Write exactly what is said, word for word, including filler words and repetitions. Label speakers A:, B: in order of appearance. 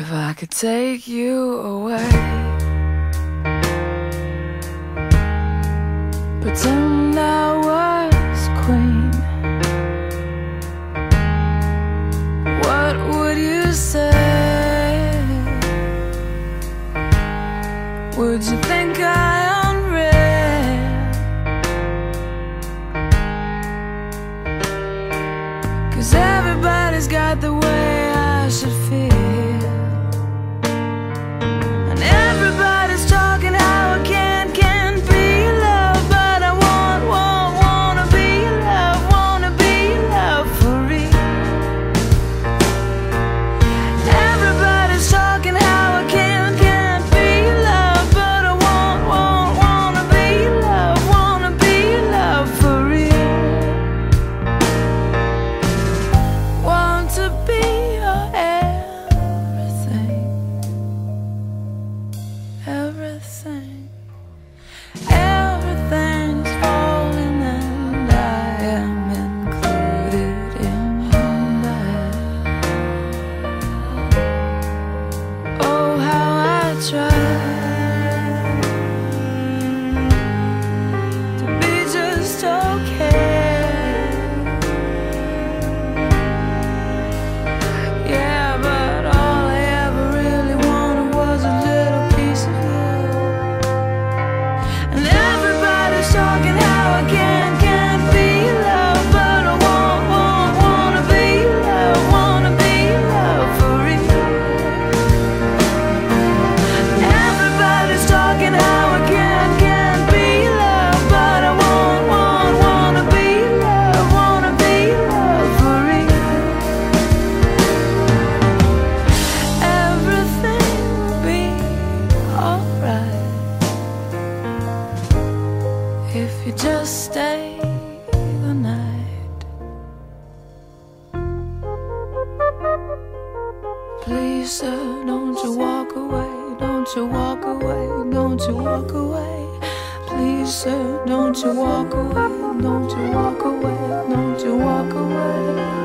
A: If I could take you away, pretend I was queen, what would you say? Would you think I unread? 'Cause everybody's got the way I should feel, and everybody's talking how I can't, can't be loved, but I want, want, wanna be loved, wanna be loved for real. Everybody's talking how I can't, can't be loved, but I want, want, wanna be loved, wanna be loved for real. Want to be your everything, everything, everything's falling and I am included in that. Oh, how I try to be just okay. Yeah, but all I ever really wanted was a little piece of you. And everybody's talking how I can't, can't be loved, but I want, want, wanna be loved, wanna be loved for real. Everybody's talking how I can't, can't be loved, but I want, want, wanna be loved, wanna be loved for real. Everything will be alright if you just stay the night. Please, sir, don't you walk away, don't you walk away, don't you walk away. Please, sir, don't you walk away, don't you walk away, don't you walk away.